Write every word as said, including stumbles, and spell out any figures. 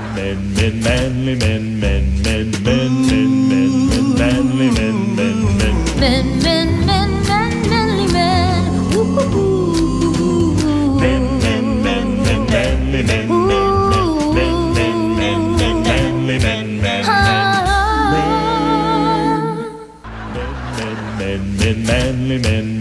men, men, manly men, men, men, men, men, men, men, manly men, men, men, men, men, men, men, manly men. Men, men, men, men, manly men, men, men, men, men, men, manly men, men, men, men, men, manly men.